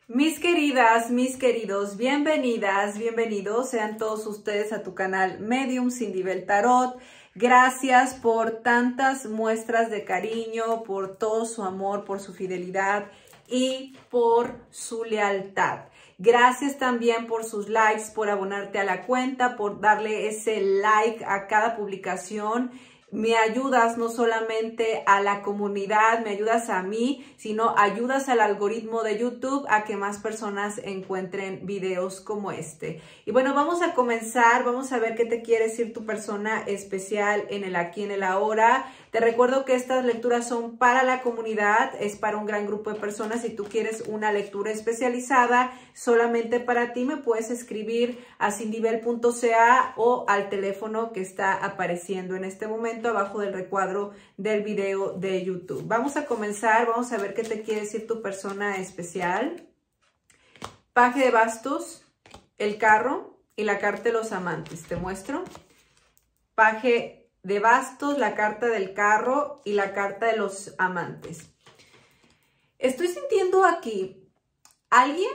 Mis queridas, mis queridos, bienvenidas, bienvenidos sean todos ustedes a tu canal Medium Cindy Bell Tarot. Gracias por tantas muestras de cariño, por todo su amor, por su fidelidad y por su lealtad. Gracias también por sus likes, por abonarte a la cuenta, por darle ese like a cada publicación. Me ayudas no solamente a la comunidad, me ayudas a mí, sino ayudas al algoritmo de YouTube a que más personas encuentren videos como este. Y bueno, vamos a comenzar, vamos a ver qué te quiere decir tu persona especial en el aquí, en el ahora. Te recuerdo que estas lecturas son para la comunidad, es para un gran grupo de personas. Si tú quieres una lectura especializada solamente para ti, me puedes escribir a cindybell.ca o al teléfono que está apareciendo en este momento abajo del recuadro del video de YouTube. Vamos a comenzar, vamos a ver qué te quiere decir tu persona especial. Paje de bastos, el carro y la carta de los amantes. Te muestro. Paje de bastos, la carta del carro y la carta de los amantes. Estoy sintiendo aquí alguien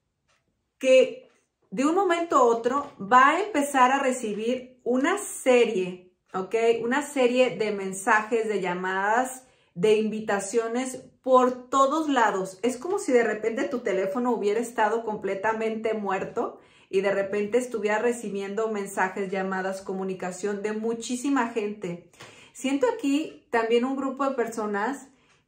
que de un momento a otro va a empezar a recibir una serie, ¿ok? Una serie de mensajes, de llamadas, de invitaciones por todos lados. Es como si de repente tu teléfono hubiera estado completamente muerto y de repente estuviera recibiendo mensajes, llamadas, comunicación de muchísima gente. Siento aquí también un grupo de personas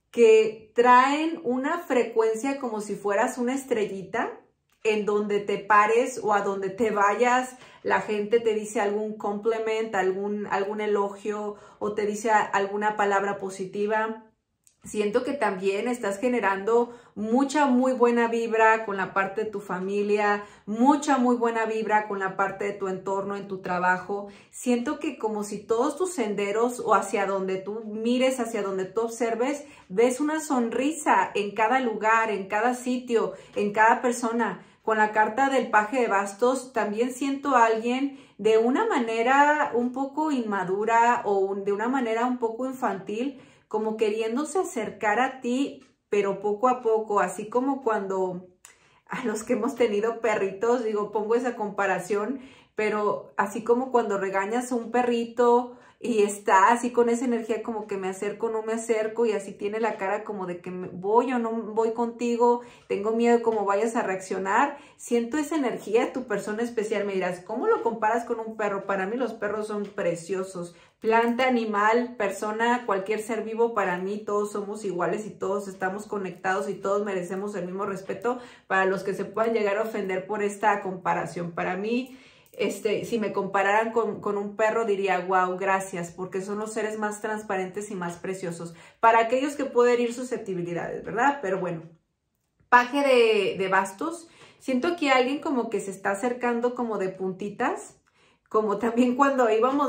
que traen una frecuencia como si fueras una estrellita, en donde te pares o a donde te vayas, la gente te dice algún compliment, algún elogio o te dice alguna palabra positiva. Siento que también estás generando mucha muy buena vibra con la parte de tu familia, mucha muy buena vibra con la parte de tu entorno, en tu trabajo. Siento que como si todos tus senderos o hacia donde tú mires, hacia donde tú observes, ves una sonrisa en cada lugar, en cada sitio, en cada persona. Con la carta del paje de bastos también siento a alguien de una manera un poco inmadura o de una manera un poco infantil, como queriéndose acercar a ti, pero poco a poco, así como cuando a los que hemos tenido perritos, digo, pongo esa comparación, pero así como cuando regañas a un perrito y está así con esa energía como que me acerco, no me acerco, y así tiene la cara como de que voy o no voy contigo, tengo miedo de cómo vayas a reaccionar. Siento esa energía de tu persona especial. Me dirás, ¿cómo lo comparas con un perro? Para mí los perros son preciosos. Planta, animal, persona, cualquier ser vivo, para mí todos somos iguales y todos estamos conectados y todos merecemos el mismo respeto. Para los que se puedan llegar a ofender por esta comparación, para mí, si me compararan con un perro, diría, wow, gracias, porque son los seres más transparentes y más preciosos. Para aquellos que pueden herir susceptibilidades, ¿verdad? Pero bueno, paje de bastos. Siento aquí a alguien como que se está acercando como de puntitas, como también cuando íbamos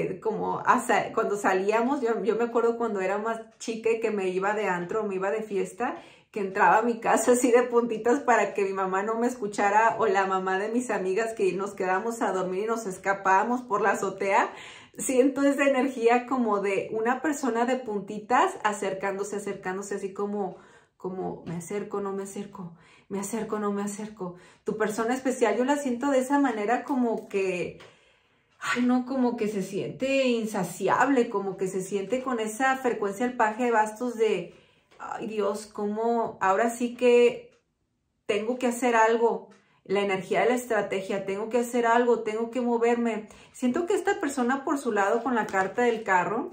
cuando salíamos, yo me acuerdo cuando era más chica y que me iba de antro, me iba de fiesta, que entraba a mi casa así de puntitas para que mi mamá no me escuchara, o la mamá de mis amigas, que nos quedamos a dormir y nos escapábamos por la azotea. Siento esa energía como de una persona de puntitas acercándose así como me acerco, no me acerco, me acerco, no me acerco. Tu persona especial yo la siento de esa manera como que, ay no, como que se siente insaciable, como que se siente con esa frecuencia el paje de bastos de, ay Dios, como ahora sí que tengo que hacer algo. La energía de la estrategia, tengo que hacer algo, tengo que moverme. Siento que esta persona por su lado con la carta del carro,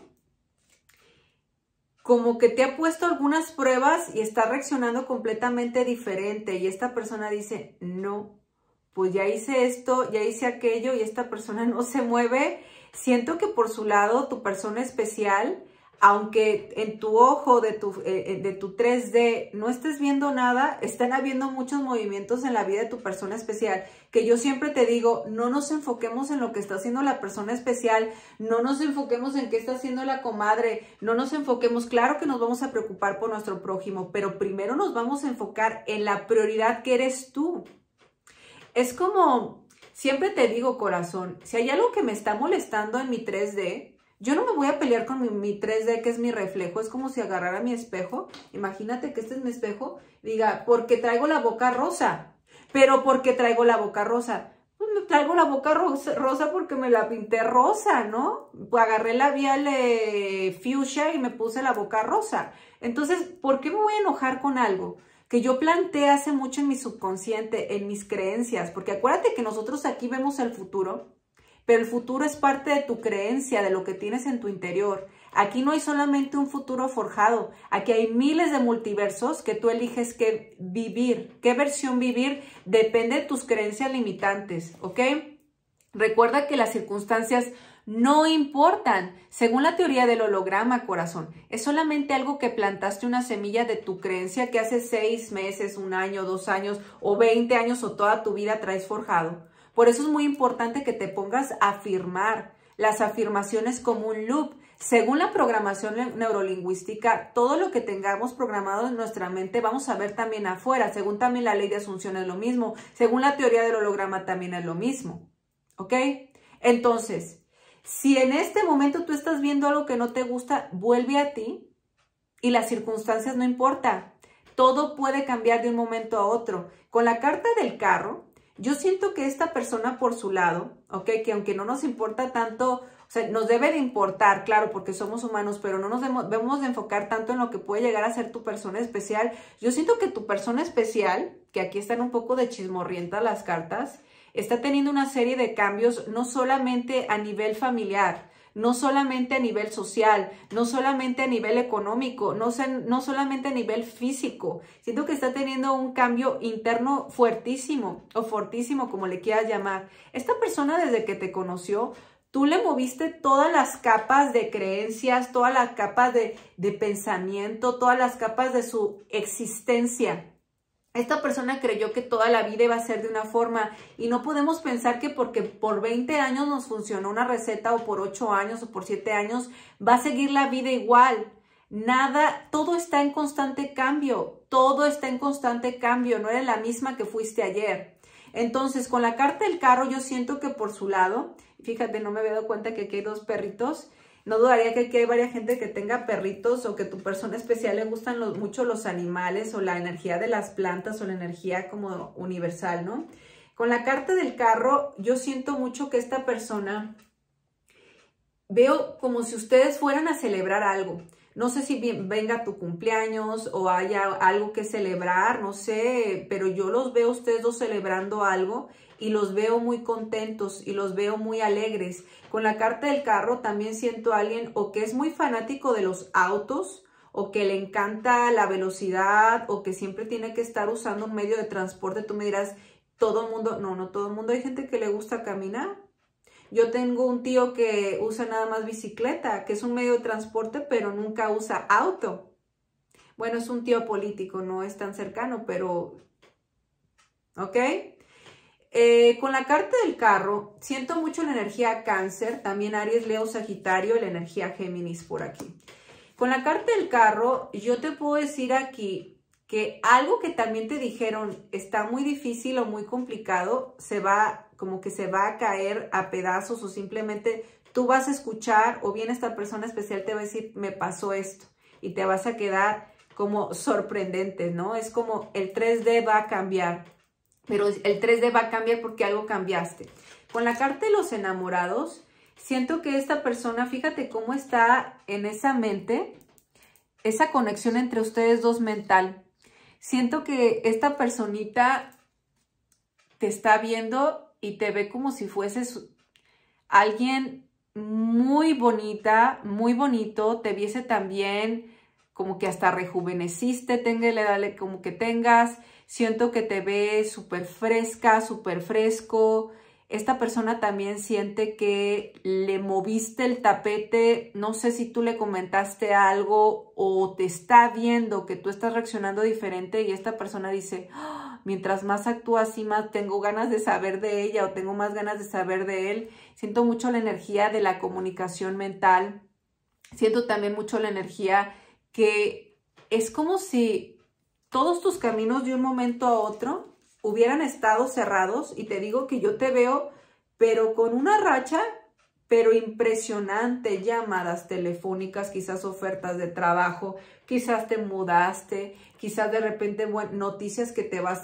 como que te ha puesto algunas pruebas y está reaccionando completamente diferente. Y esta persona dice, no, pues ya hice esto, ya hice aquello y esta persona no se mueve. Siento que por su lado tu persona especial, aunque en tu ojo de tu 3D no estés viendo nada, están habiendo muchos movimientos en la vida de tu persona especial, que yo siempre te digo, no nos enfoquemos en lo que está haciendo la persona especial, no nos enfoquemos en qué está haciendo la comadre, no nos enfoquemos, claro que nos vamos a preocupar por nuestro prójimo, pero primero nos vamos a enfocar en la prioridad que eres tú. Es como, siempre te digo, corazón, si hay algo que me está molestando en mi 3D, Yo no me voy a pelear con mi 3D, que es mi reflejo. Es como si agarrara mi espejo. Imagínate que este es mi espejo. Diga, porque traigo la boca rosa. Pero ¿por qué traigo la boca rosa? Pues me traigo la boca rosa porque me la pinté rosa, ¿no? Pues agarré labial fuchsia y me puse la boca rosa. Entonces, ¿por qué me voy a enojar con algo que yo planteé hace mucho en mi subconsciente, en mis creencias? Porque acuérdate que nosotros aquí vemos el futuro, pero el futuro es parte de tu creencia, de lo que tienes en tu interior. Aquí no hay solamente un futuro forjado. Aquí hay miles de multiversos que tú eliges qué vivir. ¿Qué versión vivir? Depende de tus creencias limitantes, ¿ok? Recuerda que las circunstancias no importan. Según la teoría del holograma, corazón, es solamente algo que plantaste una semilla de tu creencia que hace 6 meses, 1 año, 2 años o 20 años o toda tu vida traes forjado. Por eso es muy importante que te pongas a afirmar las afirmaciones como un loop. Según la programación neurolingüística, todo lo que tengamos programado en nuestra mente vamos a ver también afuera. Según también la ley de asunción es lo mismo. Según la teoría del holograma también es lo mismo. ¿Ok? Entonces, si en este momento tú estás viendo algo que no te gusta, vuelve a ti y las circunstancias no importa. Todo puede cambiar de un momento a otro. Con la carta del carro, yo siento que esta persona por su lado, ¿ok? Que aunque no nos importa tanto, o sea, nos debe de importar, claro, porque somos humanos, pero no nos debemos de enfocar tanto en lo que puede llegar a ser tu persona especial. Yo siento que tu persona especial, que aquí están un poco de chismorrientas las cartas, está teniendo una serie de cambios, no solamente a nivel familiar, no solamente a nivel social, no solamente a nivel económico, no solamente a nivel físico. Siento que está teniendo un cambio interno fuertísimo o fortísimo, como le quieras llamar. Esta persona desde que te conoció, tú le moviste todas las capas de creencias, todas las capas de pensamiento, todas las capas de su existencia. Esta persona creyó que toda la vida iba a ser de una forma y no podemos pensar que porque por 20 años nos funcionó una receta o por 8 años o por 7 años va a seguir la vida igual. Nada, todo está en constante cambio, todo está en constante cambio, no eres la misma que fuiste ayer. Entonces, con la carta del carro yo siento que por su lado, fíjate, no me había dado cuenta que aquí hay 2 perritos. No dudaría que aquí hay varias gente que tenga perritos o que tu persona especial le gustan mucho los animales o la energía de las plantas o la energía como universal, ¿no? Con la carta del carro, yo siento mucho que esta persona, veo como si ustedes fueran a celebrar algo. No sé si venga tu cumpleaños o haya algo que celebrar, no sé, pero yo los veo a ustedes 2 celebrando algo y los veo muy contentos y los veo muy alegres. Con la carta del carro también siento a alguien o que es muy fanático de los autos o que le encanta la velocidad o que siempre tiene que estar usando un medio de transporte. Tú me dirás, todo el mundo, no todo el mundo, hay gente que le gusta caminar. Yo tengo un tío que usa nada más bicicleta, que es un medio de transporte, pero nunca usa auto. Bueno, es un tío político, no es tan cercano, pero... ¿Ok? Con la carta del carro, siento mucho la energía Cáncer, también Aries, Leo, Sagitario, la energía Géminis por aquí. Con la carta del carro, yo te puedo decir aquí que algo que también te dijeron está muy difícil o muy complicado, como que se va a caer a pedazos o simplemente tú vas a escuchar o bien esta persona especial te va a decir, me pasó esto y te vas a quedar como sorprendente, ¿no? Es como el 3D va a cambiar, pero el 3D va a cambiar porque algo cambiaste. Con la carta de los enamorados, siento que esta persona, fíjate cómo está en esa mente, esa conexión entre ustedes 2 mental. Siento que esta personita te está viendo y te ve como si fueses alguien muy bonita, muy bonito, te viese también como que hasta rejuveneciste, tenga la edad como que tengas, siento que te ve súper fresca, súper fresco. Esta persona también siente que le moviste el tapete, no sé si tú le comentaste algo o te está viendo que tú estás reaccionando diferente y esta persona dice, oh, mientras más actúa así, más tengo ganas de saber de ella o tengo más ganas de saber de él. Siento mucho la energía de la comunicación mental, siento también mucho la energía que es como si todos tus caminos de un momento a otro hubieran estado cerrados y te digo que yo te veo, pero con una racha, pero impresionante, llamadas telefónicas, quizás ofertas de trabajo, quizás te mudaste, quizás de repente noticias que te va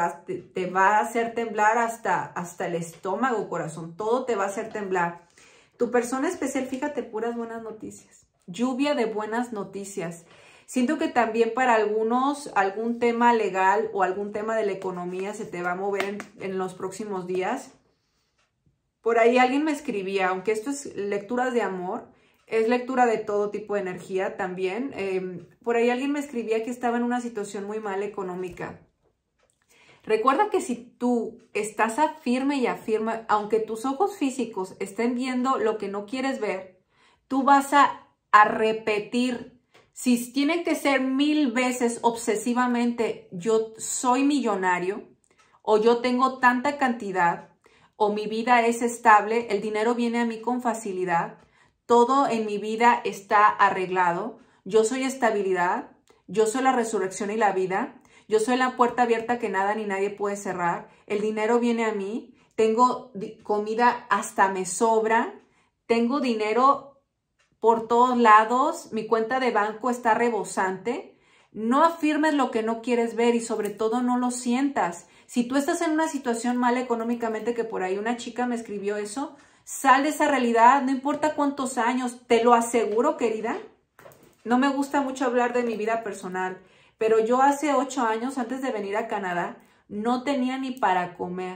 a hacer temblar hasta el estómago, corazón, todo te va a hacer temblar. Tu persona especial, fíjate, puras buenas noticias, lluvia de buenas noticias. Siento que también para algunos algún tema legal o algún tema de la economía se te va a mover en los próximos días. Por ahí alguien me escribía, aunque esto es lecturas de amor, es lectura de todo tipo de energía también. Por ahí alguien me escribía que estaba en una situación muy mala económica. Recuerda que si tú estás firme y afirma, aunque tus ojos físicos estén viendo lo que no quieres ver, tú vas a repetir. Si tiene que ser 1000 veces obsesivamente, yo soy millonario, o yo tengo tanta cantidad, o mi vida es estable, el dinero viene a mí con facilidad, todo en mi vida está arreglado, yo soy estabilidad, yo soy la resurrección y la vida, yo soy la puerta abierta que nada ni nadie puede cerrar, el dinero viene a mí, tengo comida hasta me sobra, tengo dinero por todos lados, mi cuenta de banco está rebosante. No afirmes lo que no quieres ver y sobre todo no lo sientas. Si tú estás en una situación mala económicamente, que por ahí una chica me escribió eso, sal de esa realidad, no importa cuántos años, te lo aseguro, querida. No me gusta mucho hablar de mi vida personal, pero yo hace 8 años, antes de venir a Canadá, no tenía ni para comer.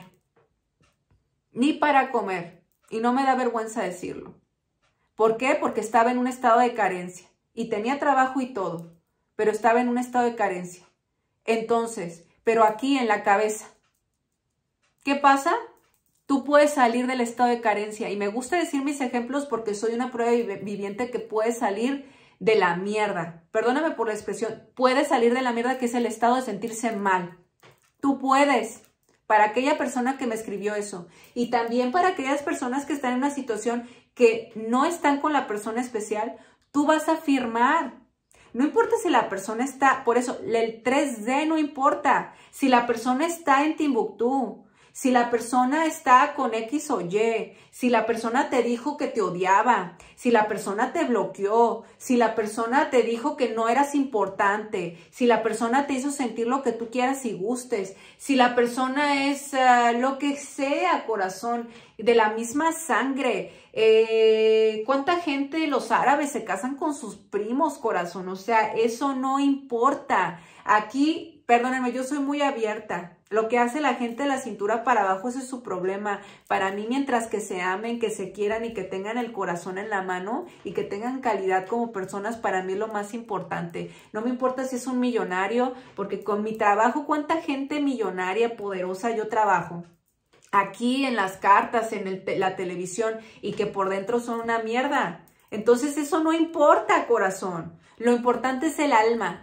Ni para comer. Y no me da vergüenza decirlo. ¿Por qué? Porque estaba en un estado de carencia y tenía trabajo y todo, pero estaba en un estado de carencia. Entonces, pero aquí en la cabeza, ¿qué pasa? Tú puedes salir del estado de carencia y me gusta decir mis ejemplos porque soy una prueba viviente que puede salir de la mierda. Perdóname por la expresión, puedes salir de la mierda, que es el estado de sentirse mal. Tú puedes. Para aquella persona que me escribió eso y también para aquellas personas que están en una situación que no están con la persona especial, tú vas a afirmar. No importa si la persona está, por eso el 3D no importa. Si la persona está en Timbuktu, si la persona está con X o Y, si la persona te dijo que te odiaba, si la persona te bloqueó, si la persona te dijo que no eras importante, si la persona te hizo sentir lo que tú quieras y gustes, si la persona es lo que sea, corazón, de la misma sangre. ¿Cuánta gente, los árabes, se casan con sus primos, corazón? O sea, eso no importa. Aquí, perdónenme, yo soy muy abierta. Lo que hace la gente de la cintura para abajo, ese es su problema. Para mí, mientras que se amen, que se quieran y que tengan el corazón en la mano y que tengan calidad como personas, para mí es lo más importante. No me importa si es un millonario, porque con mi trabajo, ¿cuánta gente millonaria, poderosa yo trabajo? Aquí en las cartas, en la televisión, y que por dentro son una mierda. Entonces eso no importa, corazón. Lo importante es el alma,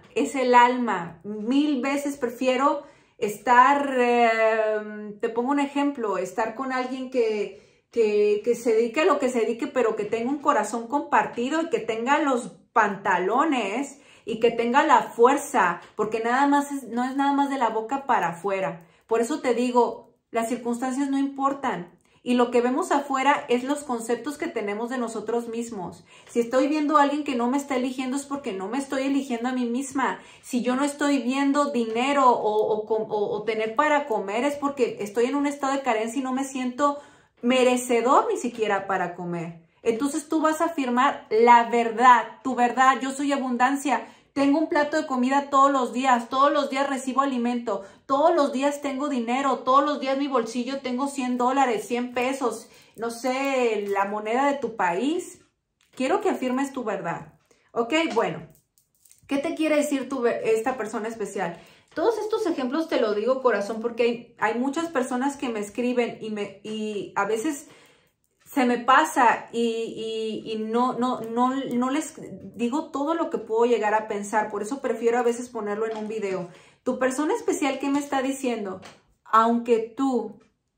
1000 veces prefiero estar, te pongo un ejemplo, estar con alguien que se dedique a lo que se dedique, pero que tenga un corazón compartido y que tenga los pantalones y que tenga la fuerza, porque no es nada más de la boca para afuera. Por eso te digo, las circunstancias no importan. Y lo que vemos afuera es los conceptos que tenemos de nosotros mismos. Si estoy viendo a alguien que no me está eligiendo es porque no me estoy eligiendo a mí misma. Si yo no estoy viendo dinero o tener para comer es porque estoy en un estado de carencia y no me siento merecedor ni siquiera para comer. Entonces tú vas a afirmar la verdad, tu verdad. Yo soy abundancia. Tengo un plato de comida todos los días recibo alimento, todos los días tengo dinero, todos los días mi bolsillo tengo $100, 100 pesos, no sé, la moneda de tu país. Quiero que afirmes tu verdad, ¿ok? Bueno, ¿qué te quiere decir esta persona especial? Todos estos ejemplos te lo digo, corazón, porque hay muchas personas que me escriben y a veces se me pasa y no les digo todo lo que puedo llegar a pensar. Por eso prefiero a veces ponerlo en un video. Tu persona especial, ¿qué me está diciendo? Aunque tú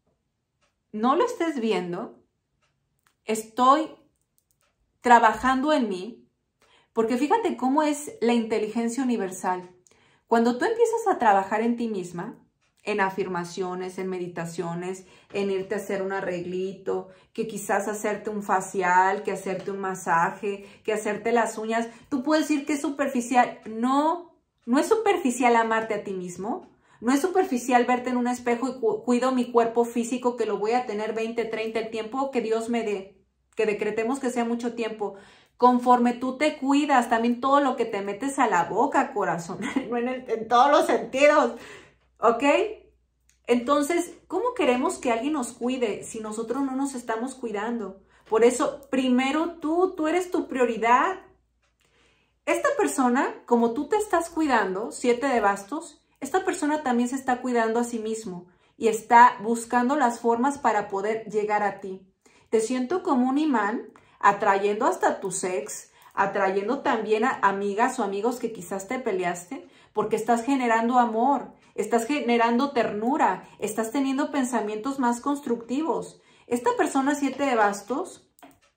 no lo estés viendo, estoy trabajando en mí. Porque fíjate cómo es la inteligencia universal. Cuando tú empiezas a trabajar en ti misma, en afirmaciones, en meditaciones, en irte a hacer un arreglito, que quizás hacerte un facial, que hacerte un masaje, que hacerte las uñas. Tú puedes decir que es superficial. No, no es superficial amarte a ti mismo. No es superficial verte en un espejo y cuido mi cuerpo físico, que lo voy a tener 20, 30, el tiempo que Dios me dé, que decretemos que sea mucho tiempo. Conforme tú te cuidas, también todo lo que te metes a la boca, corazón, en todos los sentidos, ¿ok? Entonces, ¿cómo queremos que alguien nos cuide si nosotros no nos estamos cuidando? Por eso, primero tú eres tu prioridad. Esta persona, como tú te estás cuidando, 7 de bastos, esta persona también se está cuidando a sí mismo y está buscando las formas para poder llegar a ti. Te siento como un imán, atrayendo hasta tu ex, atrayendo también a amigas o amigos que quizás te peleaste, porque estás generando amor, estás generando ternura, estás teniendo pensamientos más constructivos. Esta persona 7 de bastos,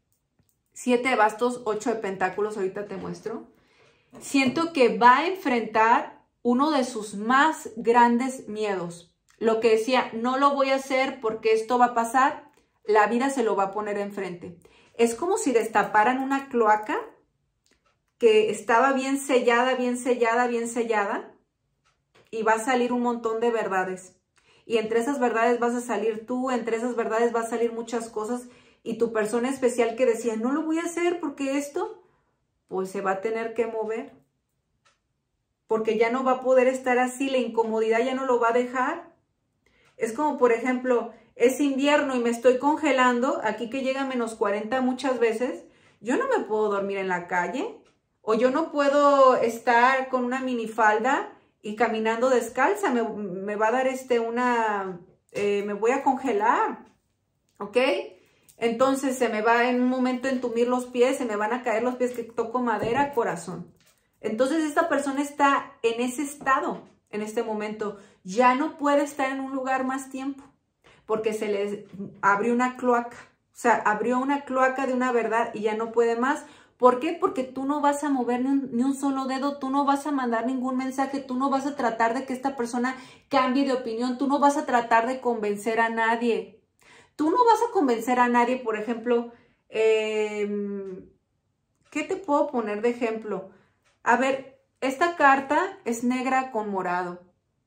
8 de pentáculos, ahorita te muestro, siento que va a enfrentar uno de sus más grandes miedos. Lo que decía, no lo voy a hacer porque esto va a pasar, la vida se lo va a poner enfrente. Es como si destaparan una cloaca que estaba bien sellada, bien sellada, bien sellada, y va a salir un montón de verdades. Y entre esas verdades vas a salir tú, entre esas verdades va a salir muchas cosas, y tu persona especial que decía, no lo voy a hacer porque esto, pues se va a tener que mover. Porque ya no va a poder estar así, la incomodidad ya no lo va a dejar. Es como, por ejemplo, es invierno y me estoy congelando, aquí que llega a menos 40 muchas veces, yo no me puedo dormir en la calle, o yo no puedo estar con una minifalda y caminando descalza, me va a dar me voy a congelar, ¿ok? Entonces se me va en un momento a entumir los pies, se me van a caer los pies, que toco madera, corazón. Entonces esta persona está en ese estado, en este momento, ya no puede estar en un lugar más tiempo, porque se les abrió una cloaca, o sea, abrió una cloaca de una verdad y ya no puede más. ¿Por qué? Porque tú no vas a mover ni un solo dedo, tú no vas a mandar ningún mensaje, tú no vas a tratar de que esta persona cambie de opinión, tú no vas a tratar de convencer a nadie. Tú no vas a convencer a nadie, por ejemplo, ¿qué te puedo poner de ejemplo? A ver, esta carta es negra con morado.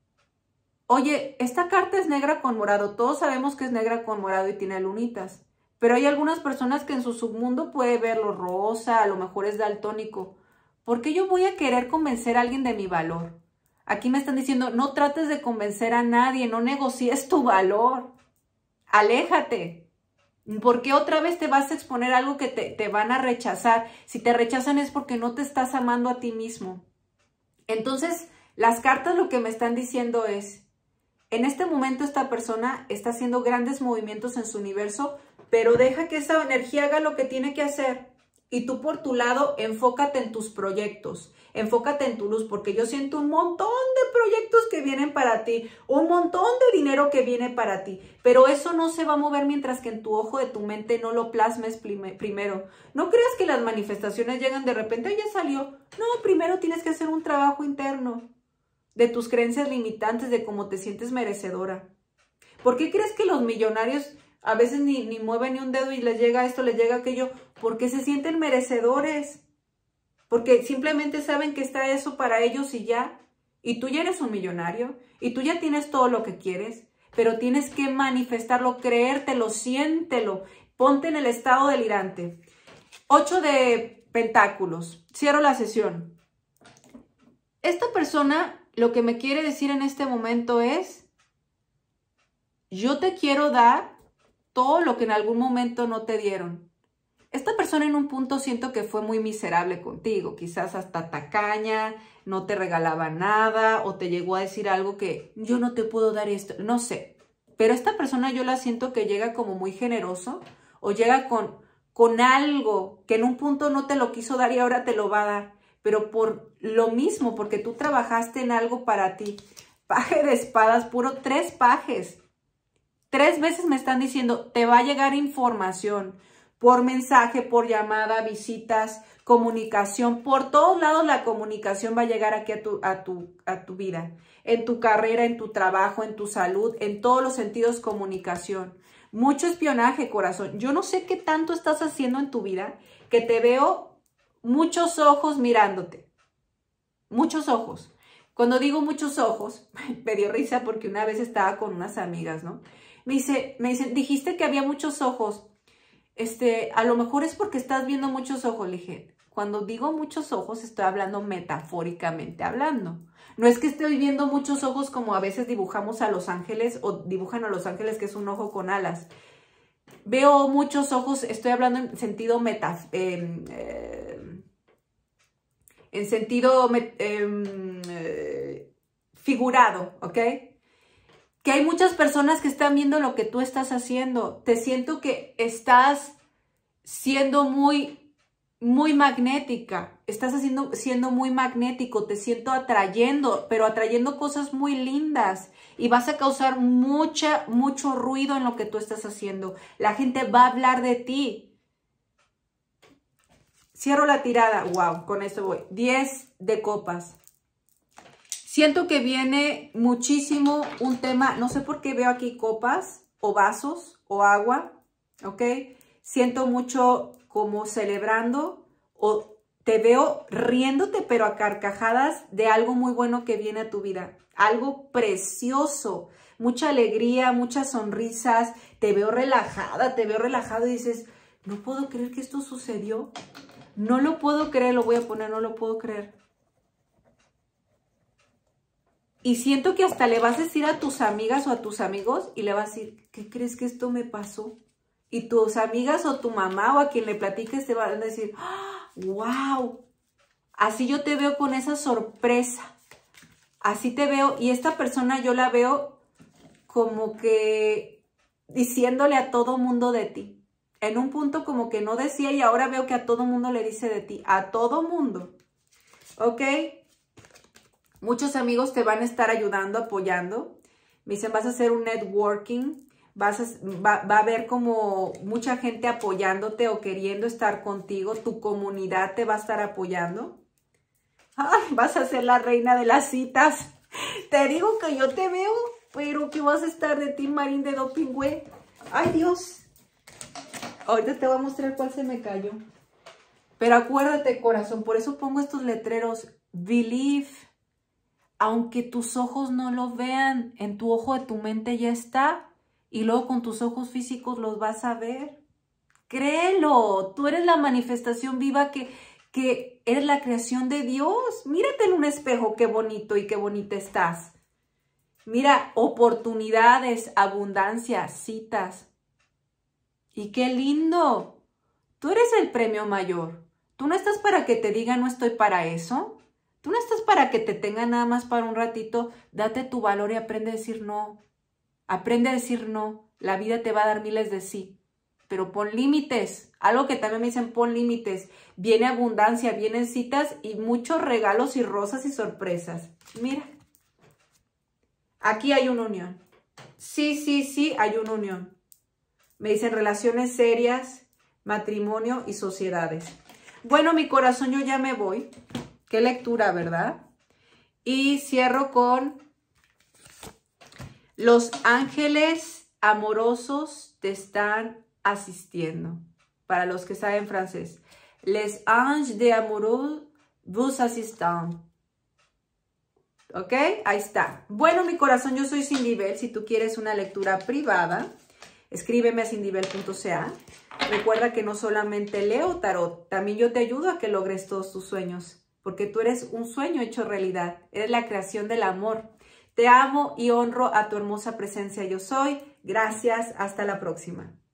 Oye, esta carta es negra con morado. Todos sabemos que es negra con morado y tiene lunitas. Pero hay algunas personas que en su submundo puede verlo rosa, a lo mejor es daltónico. ¿Por qué yo voy a querer convencer a alguien de mi valor? Aquí me están diciendo, no trates de convencer a nadie, no negocies tu valor. Aléjate. ¿Por qué otra vez te vas a exponer a algo que te van a rechazar? Si te rechazan es porque no te estás amando a ti mismo. Entonces, las cartas lo que me están diciendo es, en este momento esta persona está haciendo grandes movimientos en su universo, pero deja que esa energía haga lo que tiene que hacer. Y tú por tu lado, enfócate en tus proyectos, enfócate en tu luz, porque yo siento un montón de proyectos que vienen para ti, un montón de dinero que viene para ti, pero eso no se va a mover mientras que en tu ojo de tu mente no lo plasmes primero. No creas que las manifestaciones llegan de repente, ya salió. No, primero tienes que hacer un trabajo interno de tus creencias limitantes, de cómo te sientes merecedora. ¿Por qué crees que los millonarios a veces ni mueven ni un dedo y les llega esto, les llega aquello? Porque se sienten merecedores. Porque simplemente saben que está eso para ellos y ya. Y tú ya eres un millonario. Y tú ya tienes todo lo que quieres. Pero tienes que manifestarlo, creértelo, siéntelo. Ponte en el estado delirante. 8 de pentáculos. Cierro la sesión. Esta persona lo que me quiere decir en este momento es, yo te quiero dar todo lo que en algún momento no te dieron. Esta persona en un punto siento que fue muy miserable contigo, quizás hasta tacaña, no te regalaba nada o te llegó a decir algo que yo no te puedo dar esto, no sé. Pero esta persona yo la siento que llega como muy generoso o llega con algo que en un punto no te lo quiso dar y ahora te lo va a dar. Pero por lo mismo, porque tú trabajaste en algo para ti. Paje de espadas, puro 3 pajes. 3 veces me están diciendo, te va a llegar información. por mensaje, por llamada, visitas, comunicación. Por todos lados la comunicación va a llegar aquí a tu vida. En tu carrera, en tu trabajo, en tu salud, en todos los sentidos comunicación. Mucho espionaje, corazón. Yo no sé qué tanto estás haciendo en tu vida, que te veo muchos ojos mirándote. Muchos ojos. Cuando digo muchos ojos, me dio risa porque una vez estaba con unas amigas, ¿no? Me dicen, dijiste que había muchos ojos. A lo mejor es porque estás viendo muchos ojos. Le dije, cuando digo muchos ojos, estoy hablando metafóricamente hablando. No es que estoy viendo muchos ojos como a veces dibujamos a los ángeles o dibujan a los ángeles que es un ojo con alas. Veo muchos ojos, estoy hablando en sentido figurado, ¿ok? Que hay muchas personas que están viendo lo que tú estás haciendo. Te siento que estás siendo muy magnética. Estás siendo muy magnético. Te siento atrayendo, pero atrayendo cosas muy lindas. Y vas a causar mucho ruido en lo que tú estás haciendo. La gente va a hablar de ti. Cierro la tirada. Wow, con esto voy. 10 de copas. Siento que viene muchísimo un tema, no sé por qué veo aquí copas o vasos o agua, ¿ok? Siento mucho como celebrando o te veo riéndote pero a carcajadas de algo muy bueno que viene a tu vida. Algo precioso, mucha alegría, muchas sonrisas, te veo relajado y dices, no puedo creer que esto sucedió. No lo puedo creer, lo voy a poner, no lo puedo creer. Y siento que hasta le vas a decir a tus amigas o a tus amigos y le vas a decir, ¿qué crees que esto me pasó? Y tus amigas o tu mamá o a quien le platiques te van a decir, ¡wow! Así yo te veo con esa sorpresa. Así te veo. Y esta persona yo la veo como que diciéndole a todo mundo de ti. En un punto como que no decía y ahora veo que a todo mundo le dice de ti. A todo mundo. ¿Ok? Muchos amigos te van a estar ayudando, apoyando. Me dicen, vas a hacer un networking. Va a haber como mucha gente apoyándote o queriendo estar contigo. Tu comunidad te va a estar apoyando. Ay, vas a ser la reina de las citas. Te digo que yo te veo, pero que vas a estar de Team Marín de Doping, güey. Ay, Dios. Ahorita te voy a mostrar cuál se me cayó. Pero acuérdate, corazón, por eso pongo estos letreros. Believe. Aunque tus ojos no lo vean, en tu ojo de tu mente ya está. Y luego con tus ojos físicos los vas a ver. Créelo, tú eres la manifestación viva que eres la creación de Dios. Mírate en un espejo, qué bonito y qué bonita estás. Mira, oportunidades, abundancia, citas. Y qué lindo. Tú eres el premio mayor. Tú no estás para que te digan no estoy para eso. Tú no estás para que te tengan nada más para un ratito. Date tu valor y aprende a decir no. Aprende a decir no. La vida te va a dar miles de sí. Pero pon límites. Algo que también me dicen, pon límites. Viene abundancia, vienen citas y muchos regalos y rosas y sorpresas. Mira. Aquí hay una unión. Sí, hay una unión. Me dicen relaciones serias, matrimonio y sociedades. Bueno, mi corazón, yo ya me voy. Qué lectura, ¿verdad? Y cierro con los ángeles amorosos te están asistiendo. Para los que saben francés. Les anges de amoureux vous assistent. ¿Ok? Ahí está. Bueno, mi corazón, yo soy Cindy Bell. Si tú quieres una lectura privada, escríbeme a cindybell.ca. Recuerda que no solamente leo tarot, también yo te ayudo a que logres todos tus sueños. Porque tú eres un sueño hecho realidad. Eres la creación del amor. Te amo y honro a tu hermosa presencia. Yo soy. Gracias. Hasta la próxima.